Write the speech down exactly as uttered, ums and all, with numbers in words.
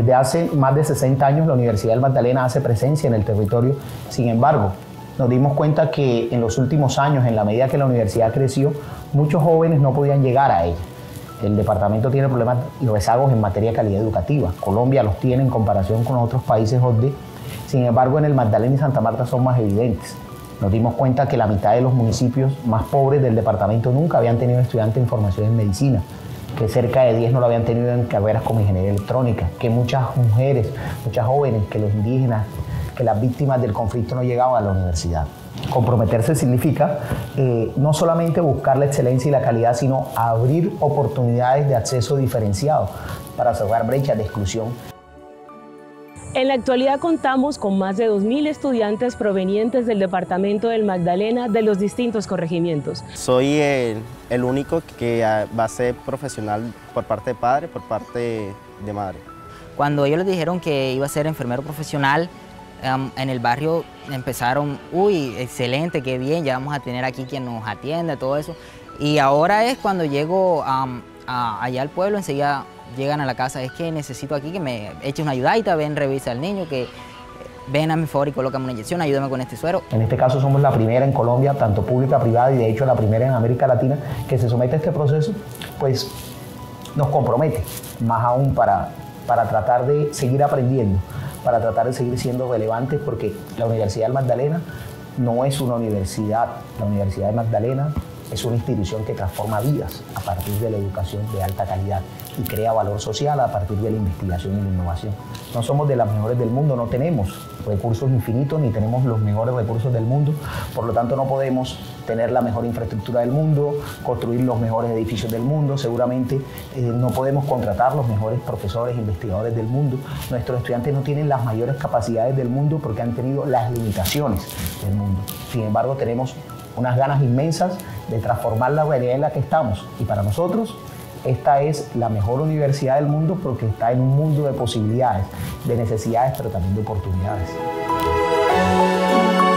Desde hace más de sesenta años la Universidad del Magdalena hace presencia en el territorio. Sin embargo, nos dimos cuenta que en los últimos años, en la medida que la universidad creció, muchos jóvenes no podían llegar a ella. El departamento tiene problemas y rezagos en materia de calidad educativa. Colombia los tiene en comparación con otros países O C D E. Sin embargo, en el Magdalena y Santa Marta son más evidentes. Nos dimos cuenta que la mitad de los municipios más pobres del departamento nunca habían tenido estudiantes en formación en medicina, que cerca de diez no lo habían tenido en carreras como ingeniería electrónica, que muchas mujeres, muchas jóvenes, que los indígenas, que las víctimas del conflicto no llegaban a la universidad. Comprometerse significa eh, no solamente buscar la excelencia y la calidad, sino abrir oportunidades de acceso diferenciado para cerrar brechas de exclusión. En la actualidad contamos con más de dos mil estudiantes provenientes del departamento del Magdalena de los distintos corregimientos. Soy el, el único que va a ser profesional por parte de padre, por parte de madre. Cuando ellos les dijeron que iba a ser enfermero profesional, um, en el barrio empezaron, uy, excelente, qué bien, ya vamos a tener aquí quien nos atiende, todo eso. Y ahora es cuando llego um, a, allá al pueblo, enseguida llegan a la casa, es que necesito aquí que me eches una ayudadita, ven, revisa al niño, que ven a mi favor y colócame una inyección, ayúdame con este suero. En este caso somos la primera en Colombia, tanto pública, privada, y de hecho la primera en América Latina que se somete a este proceso, pues nos compromete más aún para, para tratar de seguir aprendiendo, para tratar de seguir siendo relevantes, porque la Universidad del Magdalena no es una universidad, la Universidad del Magdalena es una institución que transforma vidas a partir de la educación de alta calidad y crea valor social a partir de la investigación y la innovación. No somos de las mejores del mundo, no tenemos recursos infinitos ni tenemos los mejores recursos del mundo, por lo tanto no podemos tener la mejor infraestructura del mundo, construir los mejores edificios del mundo, seguramente eh, no podemos contratar los mejores profesores, investigadores del mundo. Nuestros estudiantes no tienen las mayores capacidades del mundo porque han tenido las limitaciones del mundo. Sin embargo, tenemos unas ganas inmensas de transformar la realidad en la que estamos, y para nosotros esta es la mejor universidad del mundo porque está en un mundo de posibilidades, de necesidades, pero también de oportunidades.